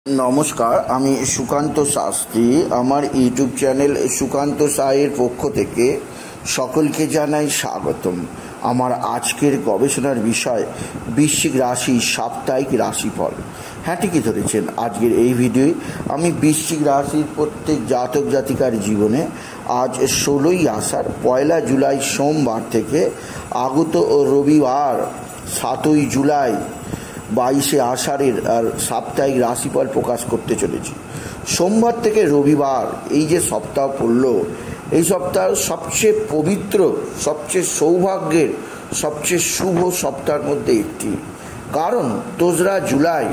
নমস্কার, আমি সুকান্ত শাস্ত্রী। আমার ইউটিউব চ্যানেল সুকান্ত সাইয়ের পক্ষ থেকে সকলকে জানাই স্বাগতম। আমার আজকের গবেষণার বিষয় বৃশ্চিক রাশি সাপ্তাহিক রাশিফল। হ্যাঁ, ঠিকই ধরেছেন। আজকের এই ভিডিওয় আমি বৃশ্চিক রাশির প্রত্যেক জাতক জাতিকার জীবনে আজ 16ই আষাঢ় 1 জুলাই সোমবার থেকে আগত রবিবার 7ই জুলাই 22 আষাঢ়ের আর সাপ্তাহিক রাশিফল প্রকাশ করতে চলেছি। সোমবার থেকে রবিবার এই যে সপ্তাহ পড়ল, এই সপ্তাহ সবচেয়ে পবিত্র, সবচেয়ে সৌভাগ্যের, সবচেয়ে শুভ সপ্তাহের মধ্যে একটি। কারণ 2 জুলাই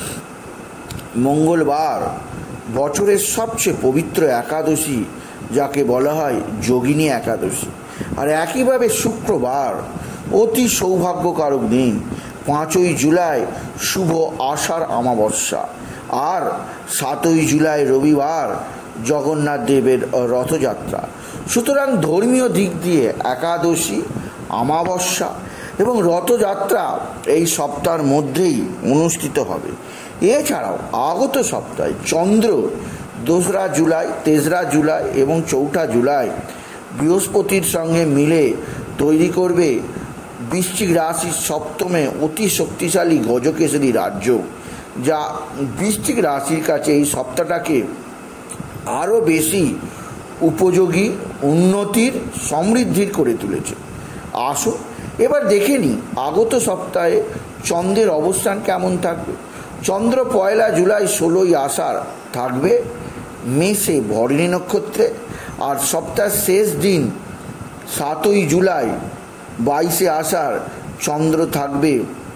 মঙ্গলবার বছরের সবচেয়ে পবিত্র একাদশী, যাকে বলা হয় যোগিনী একাদশী। আর একইভাবে শুক্রবার অতি সৌভাগ্যকারক দিন 5ই জুলাই শুভ আষাঢ় অমাবস্যা। আর 7ই জুলাই রবিবার জগন্নাথ দেবের রথযাত্রা। সুতরাং ধর্মীয় দিক দিয়ে একাদশী, অমাবস্যা এবং রথযাত্রা এই সপ্তাহের মধ্যেই অনুষ্ঠিত হবে। এছাড়াও আগত সপ্তাহে চন্দ্র 2 জুলাই, 3 জুলাই এবং 4 জুলাই বৃহস্পতির সঙ্গে মিলে তৈরি করবে বৃশ্চিক রাশির সপ্তমে অতি শক্তিশালী গজকেশরী রাজ্য, যা বৃশ্চিক রাশির কাছে এই সপ্তাহটাকে আরও বেশি উপযোগী, উন্নতির, সমৃদ্ধির করে তুলেছে। আসুন এবার দেখে নিই আগত সপ্তাহে চন্দ্রের অবস্থান কেমন থাকবে। চন্দ্র 1 জুলাই 16ই আষাঢ় থাকবে মেষে ভরণী নক্ষত্রে। আর সপ্তাহের শেষ দিন 7ই জুলাই 22 আষাঢ় চন্দ্র থাকবে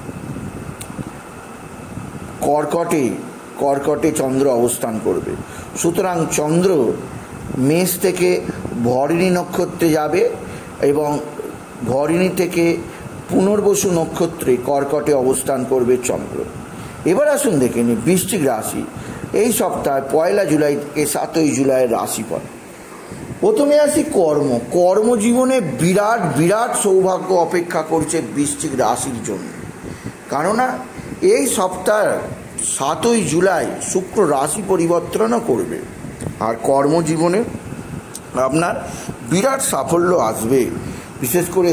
কর্কটে চন্দ্র অবস্থান করবে। সুতরাং চন্দ্র মেষ থেকে ভরণী নক্ষত্রে যাবে এবং ভরণী থেকে পুনর্বসু নক্ষত্রে কর্কটে অবস্থান করবে চন্দ্র। এবার আসুন দেখে নিই বৃশ্চিক রাশি এই সপ্তাহে 1 জুলাই থেকে 7ই জুলাইয়ের রাশিফল। প্রথমে আসি কর্মজীবনে বিরাট সৌভাগ্য অপেক্ষা করছে বৃশ্চিক রাশির জন্য। কেননা এই সপ্তাহ 7ই জুলাই শুক্র রাশি পরিবর্তনও করবে। আর কর্মজীবনে আপনার বিরাট সাফল্য আসবে। বিশেষ করে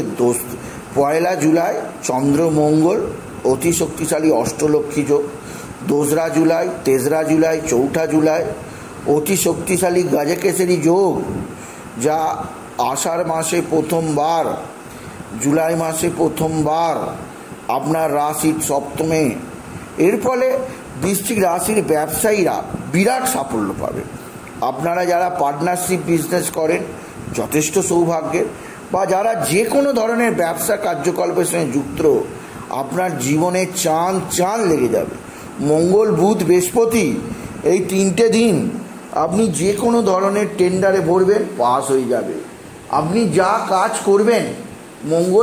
1 জুলাই চন্দ্র মঙ্গল অতি শক্তিশালী অষ্টলক্ষ্মী যোগ, 2 জুলাই, 3 জুলাই, 4 জুলাই অতি শক্তিশালী গজকেশরী যোগ, যা আষাঢ় মাসে প্রথমবার, জুলাই মাসে প্রথমবার আপনার রাশির সপ্তমে। এর ফলে বৃশ্চিক রাশির ব্যবসায়ীরা বিরাট সাফল্য পাবে। আপনারা যারা পার্টনারশিপ বিজনেস করেন যথেষ্ট সৌভাগ্যের, বা যারা যে কোনো ধরনের ব্যবসা কার্যকল্পের সঙ্গে যুক্ত, আপনার জীবনে চান লেগে যাবে। মঙ্গল, বুধ, বৃহস্পতি এই 3টে দিন আপনি যে কোনো ধরনের টেন্ডারে ভরবেন, পাস হয়ে যাবে। আপনি যা কাজ করবেন মঙ্গল,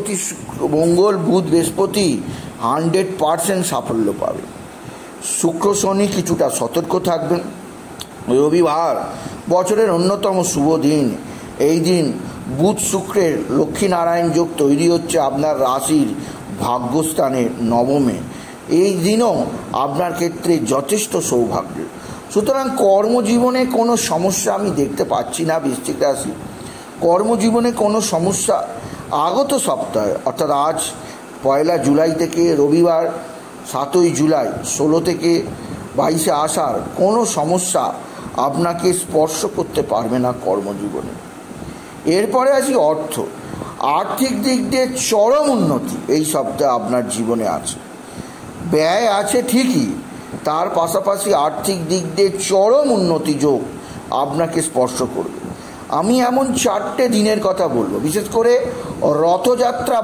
বুধ, বৃহস্পতি 100% সাফল্য পাবে। শুক্র, শনি কিছুটা সতর্ক থাকবেন। রবিবার বছরের অন্যতম শুভ দিন। এই দিন বুধ শুক্রের লক্ষ্মীনারায়ণ যোগ তৈরি হচ্ছে আপনার রাশির ভাগ্যস্থানের নবমে। এই দিনও আপনার ক্ষেত্রে যথেষ্ট সৌভাগ্য। সুতরাং কর্মজীবনে কোনো সমস্যা আমি দেখতে পাচ্ছি না বৃশ্চিক রাশি। কর্মজীবনে কোনো সমস্যা আগত সপ্তাহে, অর্থাৎ আজ 1 জুলাই থেকে রবিবার 7ই জুলাই 16 থেকে 22 আষাঢ় কোনো সমস্যা আপনাকে স্পর্শ করতে পারবে না কর্মজীবনে। এরপরে আসি আর্থিক দিক দিয়ে চরম উন্নতি এই সপ্তাহে আপনার জীবনে আছে। ব্যয় আছে ঠিকই, তার পাশাপাশি আর্থিক দিক দিয়ে চরম উন্নতি যোগ আপনাকে স্পর্শ করবে। আমি এমন 4টে দিনের কথা বলবো। বিশেষ করে রথযাত্রা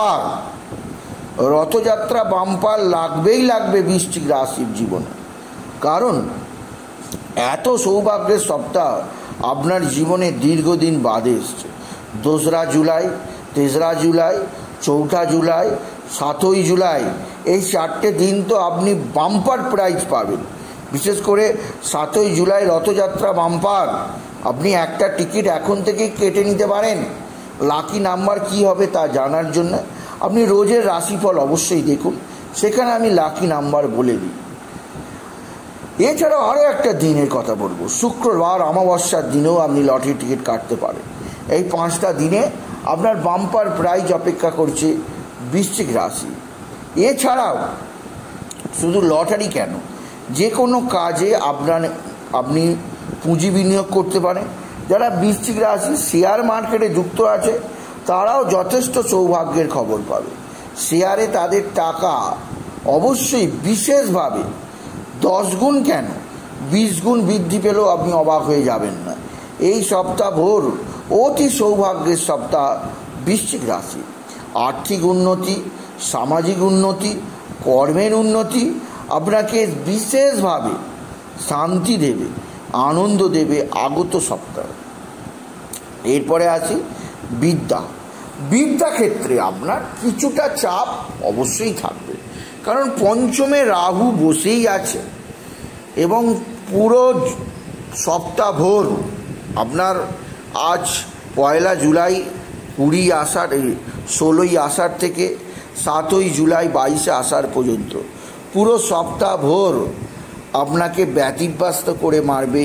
বাম্পার লাগবে বৃশ্চিক রাশির জীবনে। কারণ এত সৌভাগ্যের সপ্তাহ আপনার জীবনে দীর্ঘদিন বাদে এসছে। 2 জুলাই, 3 জুলাই, 4 জুলাই, 7ই জুলাই এই 4টে দিন তো আপনি বাম্পার প্রাইজ পাবেন। বিশেষ করে 7ই জুলাই রথযাত্রা বাম্পার। আপনি একটা টিকিট এখন থেকেই কেটে নিতে পারেন। লাকি নাম্বার কি হবে তা জানার জন্য আপনি রোজের রাশিফল অবশ্যই দেখুন, সেখানে আমি লাকি নাম্বার বলে দিই। এছাড়াও আরও একটা দিনের কথা বলবো, শুক্রবার অমাবস্যার দিনেও আপনি লটারি টিকিট কাটতে পারেন। এই 5টা দিনে আপনার বাম্পার প্রাইজ অপেক্ষা করছে বৃশ্চিক রাশি। এছাড়াও শুধু লটারি কেন, যে কোনো কাজে আপনি পুঁজি বিনিয়োগ করতে পারেন। যারা বৃশ্চিক রাশি শেয়ার মার্কেটে যুক্ত আছে তারাও যথেষ্ট সৌভাগ্যের খবর পাবে। শেয়ারে তাদের টাকা অবশ্যই বিশেষভাবে 10 গুণ কেন 20 গুণ বৃদ্ধি পেলেও আপনি অবাক হয়ে যাবেন না। এই সপ্তাহ ভোর অতি সৌভাগ্যের সপ্তাহ বৃশ্চিক রাশি। আর্থিক উন্নতি, সামাজিক উন্নতি, কর্মের উন্নতি আপনাকে বিশেষভাবে শান্তি দেবে, আনন্দ দেবে আগত সপ্তাহ। এরপরে আসি বিদ্যা ক্ষেত্রে আপনার কিছুটা চাপ অবশ্যই থাকবে, কারণ পঞ্চমে রাহু বসেই আছে এবং পুরো সপ্তাহ ভোর আপনার আজ 1 জুলাই 20 আষাঢ় 16ই আষাঢ় থেকে 7ই জুলাই 22 আষাঢ় পর্যন্ত পুরো সপ্তাহ ভোর আপনাকে ব্যতিব্যস্ত করে মারবে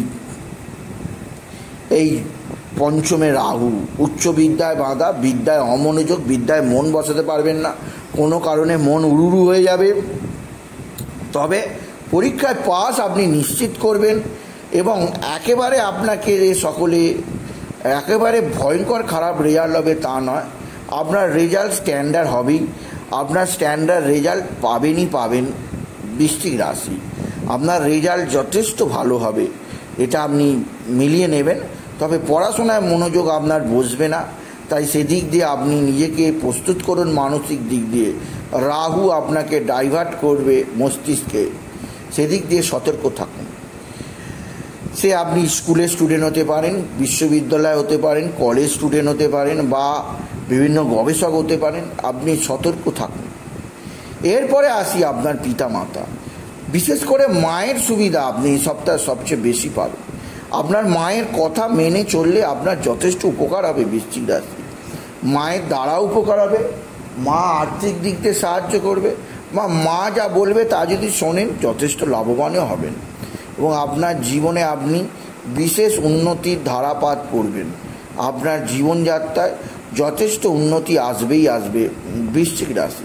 এই পঞ্চমে রাহু। উচ্চ বিদ্যায় বাঁধা, বিদ্যায় অমনোযোগ, বিদ্যায় মন বসাতে পারবেন না, কোনো কারণে মন উড়ুড়ু হয়ে যাবে। তবে পরীক্ষায় পাস আপনি নিশ্চিত করবেন এবং একেবারে আপনাকে সকলে একেবারে ভয়ঙ্কর খারাপ রেজাল্ট হবে তা নয়, আপনার রেজাল্ট স্ট্যান্ডার্ড হবেই। আপনার স্ট্যান্ডার্ড রেজাল্ট পাবেন বৃশ্চিক রাশি। আপনার রেজাল্ট যথেষ্ট ভালো হবে, এটা আপনি মিলিয়ে নেবেন। তবে পড়াশোনায় মনোযোগ আপনার বসবে না, তাই সেদিক দিয়ে আপনি নিজেকে প্রস্তুত করুন। মানসিক দিক দিয়ে রাহু আপনাকে ডাইভার্ট করবে মস্তিষ্কে, সেদিক দিয়ে সতর্ক থাকুন। সে আপনি স্কুলের স্টুডেন্ট হতে পারেন, বিশ্ববিদ্যালয় হতে পারেন, কলেজ স্টুডেন্ট হতে পারেন বা বিভিন্ন গবেষক হতে পারেন, আপনি সতর্ক থাকুন। এরপরে আসি আপনার পিতামাতা, বিশেষ করে মায়ের সুবিধা আপনি এই সপ্তাহে সবচেয়ে বেশি পাবেন। আপনার মায়ের কথা মেনে চললে আপনার যথেষ্ট উপকার হবে বৃশ্চিক রাশি। মায়ের দ্বারা উপকার হবে, মা আর্থিক দিক দিয়ে সাহায্য করবে, মা যা বলবে তা যদি শোনেন যথেষ্ট লাভবানও হবেন এবং আপনার জীবনে আপনি বিশেষ উন্নতির ধারাপাত করবেন। আপনার জীবনযাত্রায় যথেষ্ট উন্নতি আসবেই আসবে বৃশ্চিক রাশি।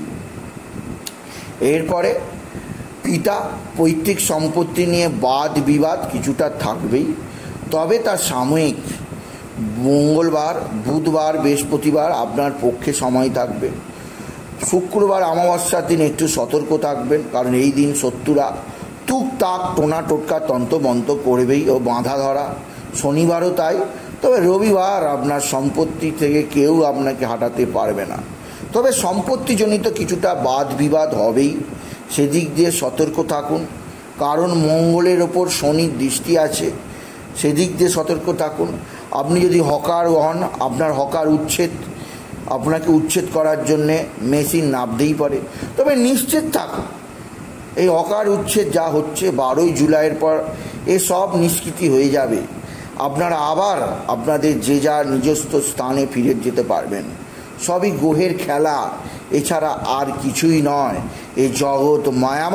এরপরে পিতা পৈতৃক সম্পত্তি নিয়ে বাদ বিবাদ কিছুটা থাকবেই, তবে তা সাময়িক। মঙ্গলবার, বুধবার, বৃহস্পতিবার আপনার পক্ষে সময় থাকবে। শুক্রবার অমাবস্যার দিন একটু সতর্ক থাকবেন, কারণ এই দিন শত্রুরা টুকটাক টোনা টোটকা তন্ত্রমন্ত্র করবেই ও বাঁধা ধরা। শনিবারও তাই। তবে রবিবার আপনার সম্পত্তি থেকে কেউ আপনাকে হাঁটাতে পারবে না, তবে সম্পত্তিজনিত কিছুটা বাদ বিবাদ হবেই, সেদিক দিয়ে সতর্ক থাকুন। কারণ মঙ্গলের ওপর শনির দৃষ্টি আছে, সেদিক দিয়ে সতর্ক থাকুন। আপনি যদি হকার হন, আপনার হকার আপনাকে উচ্ছেদ করার জন্যে মেশিন নামতেই পারে, তবে নিশ্চিত থাকুন এই হকার উচ্ছেদ যা হচ্ছে 12ই জুলাইয়ের পর এসব নিষ্কৃতি হয়ে যাবে। আপনারা আবার আপনাদের যে যা নিজস্ব স্থানে ফিরে যেতে পারবেন। সবই গ্রহের খেলা, এছাড়া আর কিছুই নয়। এই জগৎ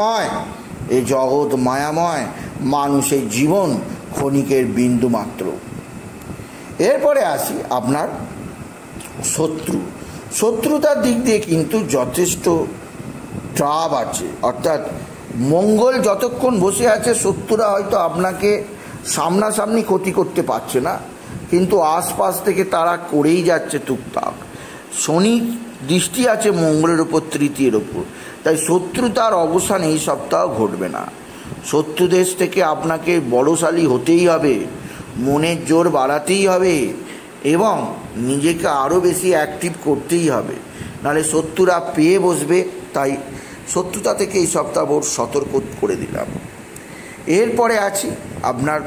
মায়াময়, মানুষের জীবন ক্ষণিকের বিন্দু মাত্র। এরপরে আসি আপনার শত্রুতার দিক দিয়ে কিন্তু যথেষ্ট ট্রাপ আছে, অর্থাৎ মঙ্গল যতক্ষণ বসে আছে শত্রুরা হয়তো আপনাকে সামনাসামনি ক্ষতি করতে পারছে না, কিন্তু আশপাশ থেকে তারা করেই যাচ্ছে টুকটাক। শনি দৃষ্টি আছে মঙ্গলের ওপর, তৃতীয়ের ওপর, তাই শত্রুতার অবসান এই সপ্তাহ ঘটবে না। শত্রুদেশ থেকে আপনাকে বলশালী হতেই হবে, মনের জোর বাড়াতেই হবে এবং নিজেকে আরও বেশি অ্যাক্টিভ করতেই হবে, নাহলে শত্রুরা পেয়ে বসবে। তাই শত্রুতা থেকে এই সপ্তাহ ভোর সতর্ক করে দিলাম। এরপরে আছি আপনার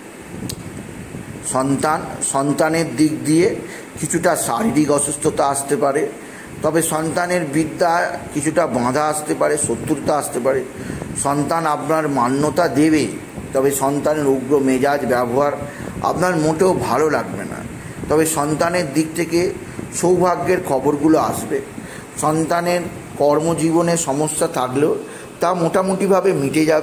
সন্তানের দিক দিয়ে কিছুটা শারীরিক অসুস্থতা আসতে পারে, তবে সন্তানের বিদ্যা কিছুটা বাধা আসতে পারে, শত্রুতা আসতে পারে। সন্তান আপনার মান্যতা দেবে, তবে সন্তানের উগ্র মেজাজ ব্যবহার আপনার মোটেও ভালো লাগবে না। তবে সন্তানের দিক থেকে সৌভাগ্যের খবরগুলো আসবে। সন্তানের কর্মজীবনে সমস্যা থাকলেও তা মোটামুটিভাবে মিটে যাবে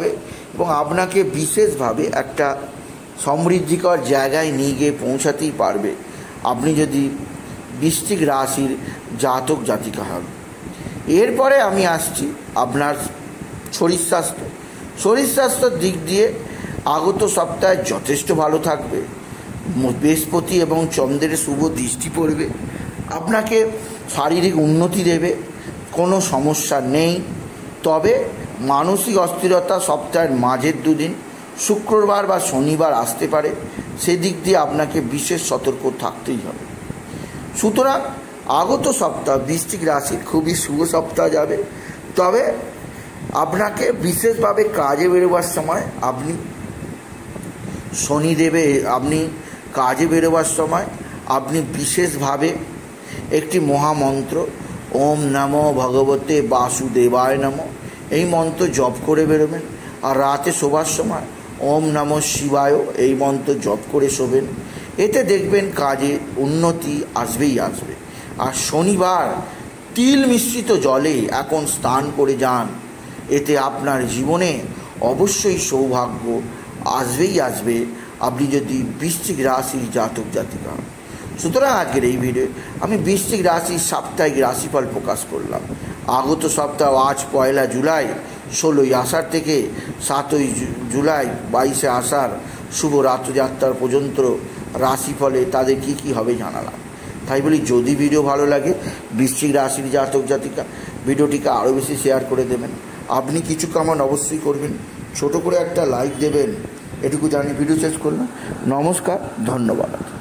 এবং আপনাকে বিশেষভাবে একটা সমৃদ্ধিকর জায়গায় নিয়ে গিয়ে পৌঁছাতেই পারবে আপনি যদি বৃশ্চিক রাশির জাতক জাতিকা হন। এরপরে আমি আসছি আপনার শরীর স্বাস্থ্য। শরীর স্বাস্থ্যের দিক দিয়ে আগত সপ্তাহে যথেষ্ট ভালো থাকবে। বৃহস্পতি এবং চন্দ্রের শুভ দৃষ্টি পড়বে, আপনাকে শারীরিক উন্নতি দেবে, কোনো সমস্যা নেই। তবে মানসিক অস্থিরতা সপ্তাহের মাঝের দুদিন শুক্রবার বা শনিবার আসতে পারে, সেদিক দিয়ে আপনাকে বিশেষ সতর্ক থাকতেই হবে। সুতরাং আগত সপ্তাহ বৃশ্চিক রাশির খুবই শুভ সপ্তাহ যাবে। তবে আপনাকে বিশেষভাবে কাজে বেরোবার সময় আপনি শনিদেবে কাজে বেরোবার সময় আপনি বিশেষভাবে একটি মহামন্ত্র ওম নমো ভগবতে বাসুদেবায় নমঃ এই মন্ত্র জপ করে বেরোবেন। আর রাতে শোবার সময় ওম নমঃ শিবায় এই মন্ত্র জপ করে শোবেন। এতে দেখবেন কাজে উন্নতি আসবেই আসবে। আর শনিবার তিল মিশ্রিত জলে এখন স্নান করে যান, এতে আপনার জীবনে অবশ্যই সৌভাগ্য আসবেই আসবে, আপনি যদি বৃশ্চিক রাশির জাতক জাতিকা। সুতরাং আজকের এই ভিডিও আমি বৃশ্চিক রাশির সাপ্তাহিক রাশিফল প্রকাশ করলাম। আগত সপ্তাহ আজ 1 জুলাই, 16 আষাঢ় থেকে 7 জুলাই 22 আষাঢ় শুভ রাত্রযাত্রার পর্যন্ত রাশিফলে তাদের কি কি হবে জানালাম। তাই বলি, যদি ভিডিও ভালো লাগে বৃশ্চিক রাশির জাতক জাতিকা ভিডিওটিকে আরও বেশি শেয়ার করে দেবেন। আপনি কিছু কমেন্ট অবশ্যই করবেন, ছোট করে একটা লাইক দেবেন, এটুকু জানি ভিডিও শেষ করলাম। নমস্কার, ধন্যবাদ।